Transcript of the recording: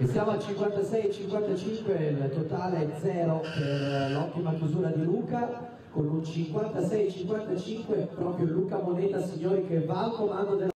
E siamo al 56-55, il totale è 0 per l'ottima chiusura di Luca, con un 56-55 proprio Luca Moneta, signori, che va al comando del